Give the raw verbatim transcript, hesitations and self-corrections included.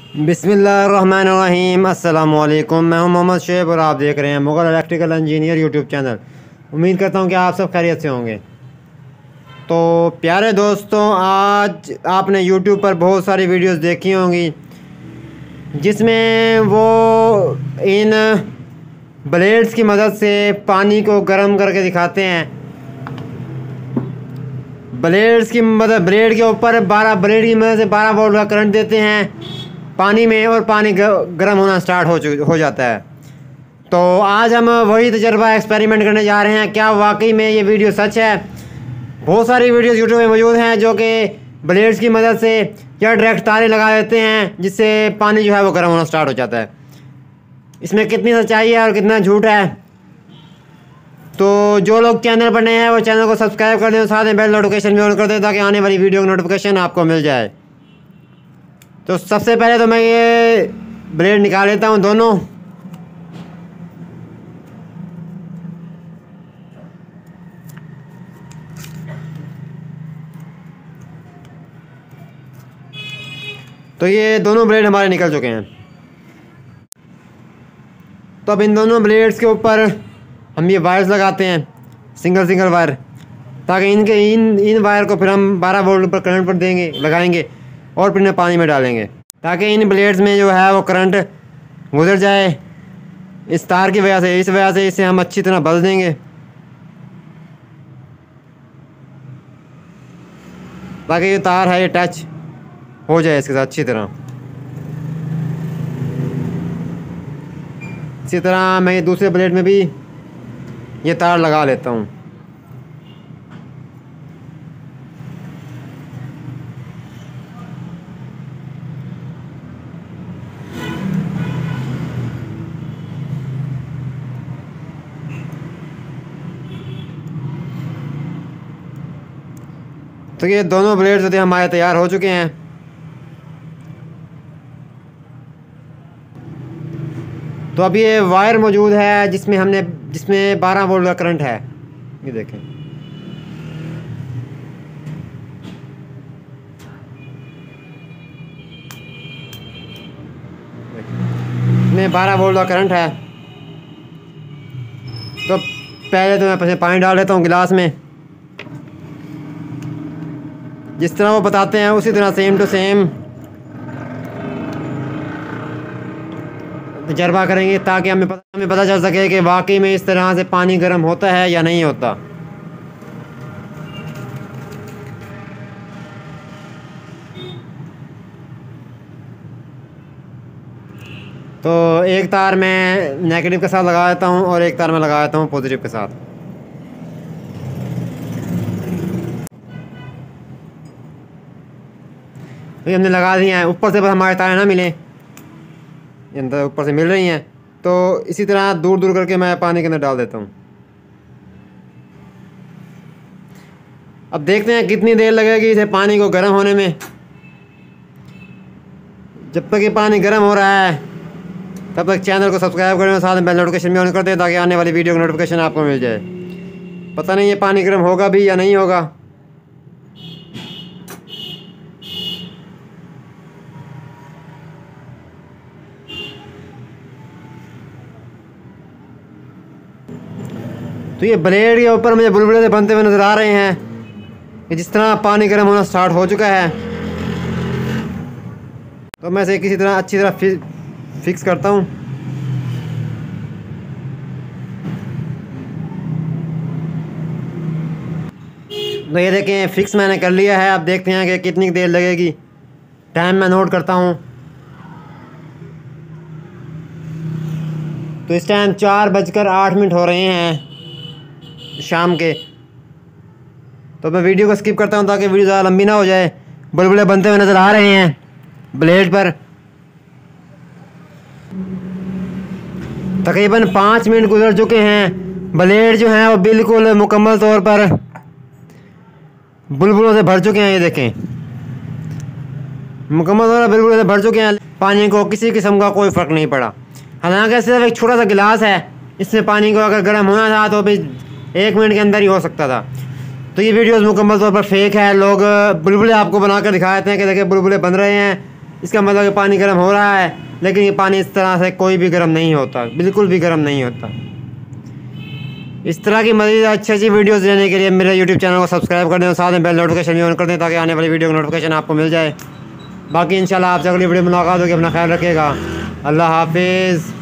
बिस्मिल्लाहिर्रहमानिर्रहीम। अस्सलाम वालेकुम। मैं हूं मोहम्मद शेब और आप देख रहे हैं Mughal electrical engineer YouTube channel. उम्मीद करता हूं कि आप सब खैरियत से होंगे। तो प्यारे दोस्तों, आज आपने यूट्यूब पर बहुत सारी वीडियोस देखी होंगी जिसमें वो इन ब्लेड्स की मदद से पानी को गर्म करके दिखाते हैं। ब्लेड्स की मदद ब्लेड के ऊपर बारह ब्लेड की मदद से बारह वोल्ट का करंट देते हैं पानी में और पानी गर्म होना स्टार्ट हो हो जाता है। तो आज हम वही तजर्बा एक्सपेरिमेंट करने जा रहे हैं। क्या वाकई में ये वीडियो सच है? बहुत सारी वीडियोस यूट्यूब में मौजूद हैं जो कि ब्लेड्स की मदद से या डायरेक्ट तारे लगा देते हैं जिससे पानी जो है वो गर्म होना स्टार्ट हो जाता है। इसमें कितनी सच्चाई है और कितना झूठ है? तो जो लोग चैनल पर नए हैं वो चैनल को सब्सक्राइब कर दें, साथ में बेल नोटिफिकेशन भी ऑन कर दें ताकि आने वाली वीडियो की नोटिफिकेशन आपको मिल जाए। तो सबसे पहले तो मैं ये ब्लेड निकाल लेता हूँ दोनों। तो ये दोनों ब्लेड हमारे निकल चुके हैं। तो अब इन दोनों ब्लेड्स के ऊपर हम ये वायर्स लगाते हैं, सिंगल सिंगल वायर, ताकि इनके इन इन वायर को फिर हम बारह वोल्ट पर करंट पर देंगे लगाएंगे और फिर इन्हें पानी में डालेंगे ताकि इन ब्लेड्स में जो है वो करंट गुजर जाए इस तार की वजह से। इस वजह से इसे हम अच्छी तरह बल देंगे ताकि ये तार है ये टच हो जाए इसके साथ अच्छी तरह। इसी तरह मैं ये दूसरे ब्लेड में भी ये तार लगा लेता हूँ। तो ये दोनों ब्लेड्स होते हमारे तैयार हो चुके हैं। तो अब ये वायर मौजूद है जिसमें हमने जिसमें बारह वोल्ट का करंट है। ये देखें, इसमें बारह वोल्ट का करंट है। तो पहले तो मैं पहले पानी डाल देता हूँ गिलास में, जिस तरह वो बताते हैं उसी तरह सेम टू सेम तजर्बा करेंगे ताकि हमें पता हमें पता चल सके कि वाकई में इस तरह से पानी गर्म होता है या नहीं होता। तो एक तार मैं नेगेटिव के साथ लगा देता हूँ और एक तार मैं लगा देता हूँ पॉजिटिव के साथ। तो हमने लगा दिए हैं, ऊपर से बस हमारे तारें ना मिलें, अंदर ऊपर से मिल रही हैं। तो इसी तरह दूर दूर करके मैं पानी के अंदर डाल देता हूँ। अब देखते हैं कितनी देर लगेगी इसे पानी को गर्म होने में। जब तक ये पानी गर्म हो रहा है तब तक चैनल को सब्सक्राइब करें और साथ में बेल नोटिफिकेशन भी ऑन कर दें ताकि आने वाली वीडियो की नोटिफिकेशन आपको मिल जाए। पता नहीं ये पानी गर्म होगा भी या नहीं होगा। तो ये ब्लेड के ऊपर मुझे बुलबुले से बनते हुए नज़र आ रहे हैं कि जिस तरह पानी गर्म होना स्टार्ट हो चुका है। तो मैं इसे किसी तरह अच्छी तरह फि, फिक्स करता हूँ। तो ये देखें फिक्स मैंने कर लिया है। अब देखते हैं कि कितनी देर लगेगी। टाइम मैं नोट करता हूँ। तो इस टाइम चार बजकर आठ मिनट हो रहे हैं शाम के। तो मैं वीडियो को स्किप करता हूं ताकि वीडियो ज़्यादा लंबी ना हो जाए। बुलबुले बनते हुए नज़र आ रहे हैं ब्लेड पर। तकरीबन पाँच मिनट गुजर चुके हैं। ब्लेड जो हैं वो बिल्कुल मुकम्मल तौर पर बुलबुलों से भर चुके हैं। ये देखें, मुकम्मल तौर पर बुलबुलों से भर चुके हैं। पानी को किसी किस्म का कोई फ़र्क नहीं पड़ा। हालांकि सिर्फ एक छोटा सा गिलास है, इसमें पानी को अगर गर्म होना था तो भी एक मिनट के अंदर ही हो सकता था। तो ये वीडियोस मुकम्मल तौर पर फेक है। लोग बुलबुले आपको बनाकर दिखा देते हैं कि देखिए बुलबुले बन रहे हैं, इसका मतलब कि पानी गर्म हो रहा है, लेकिन ये पानी इस तरह से कोई भी गर्म नहीं होता, बिल्कुल भी गर्म नहीं होता। इस तरह की मज़ीद अच्छी अच्छी वीडियोज़ लेने के लिए मेरे यूट्यूब चैनल को सब्सक्राइब कर दें और साथ में बेल नोटिफिकेशन भी ऑन कर दें ताकि आने वाली वीडियो की नोटिफिकेशन आपको मिल जाए। बाकी इंशाल्लाह आपसे अगली वीडियो में मुलाकात होगी। अपना ख्याल रखिएगा। अल्लाह हाफिज़।